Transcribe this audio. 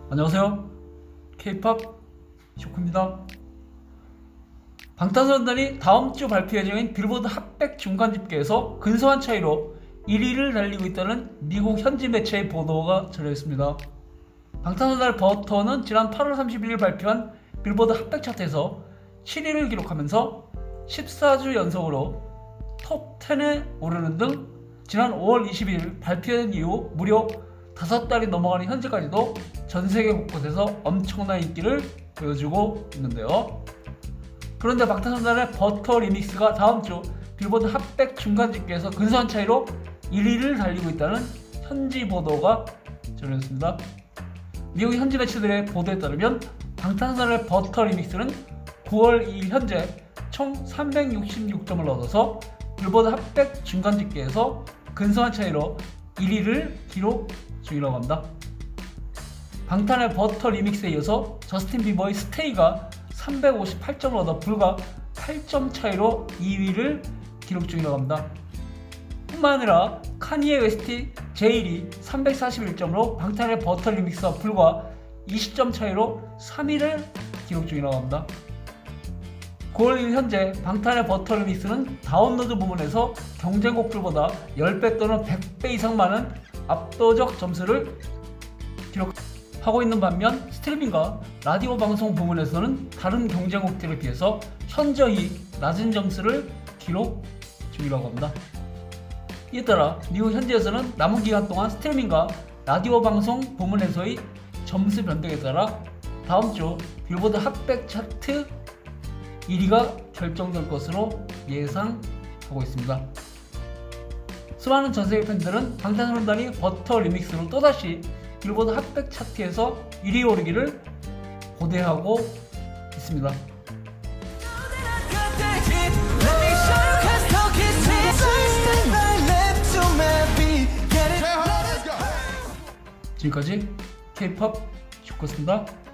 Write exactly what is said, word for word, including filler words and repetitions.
안녕하세요. 케이팝 쇼크입니다. 방탄소년단이 다음주 발표 예정인 빌보드 핫백 중간 집계에서 근소한 차이로 일 위를 달리고 있다는 미국 현지 매체의 보도가 전해졌습니다. 방탄소년단 버터는 지난 팔월 삼십일일 발표한 빌보드 핫백 차트에서 칠 위를 기록하면서 십사 주 연속으로 톱 텐에 오르는 등 지난 오월 이십일 발표된 이후 무려 다섯 달이 넘어가는 현재까지도 전세계 곳곳에서 엄청난 인기를 보여주고 있는데요. 그런데 방탄소년단의 버터 리믹스가 다음주 빌보드 핫백 중간 집계에서 근소한 차이로 일 위를 달리고 있다는 현지 보도가 전해졌습니다. 미국 현지 매체들의 보도에 따르면 방탄소년단의 버터 리믹스는 구월 이일 현재 총 삼백육십육 점을 얻어서 빌보드 핫백 중간 집계에서 근소한 차이로 일 위를 기록 중이라고 합니다. 방탄의 버터 리믹스에 이어서 저스틴 비버의 스테이가 삼백오십팔 점을 얻어 불과 팔 점 차이로 이 위를 기록 중이라고 합니다. 뿐만 아니라 카니에 웨스트 제일이 삼백사십일 점으로 방탄의 버터 리믹스와 불과 이십 점 차이로 삼 위를 기록 중이라고 합니다. 구월 일일 현재 방탄의 버터 리믹스는 다운로드 부분에서 경쟁곡들보다 십 배 또는 백 배 이상 많은 압도적 점수를 기록하고 있는 반면 스트리밍과 라디오 방송 부분에서는 다른 경쟁곡들에 비해서 현저히 낮은 점수를 기록 중이라고 합니다. 이에 따라 미국 현지에서는 남은 기간 동안 스트리밍과 라디오 방송 부문에서의 점수 변동에 따라 다음주 빌보드 핫백 차트 일 위가 결정될 것으로 예상하고 있습니다. 수많은 전세계 팬들은 방탄소년단이 버터 리믹스로 또다시 빌보드 핫백 차트에서 일 위에 오르기를 고대하고 있습니다. 지금까지 케이팝 쇼크였습니다.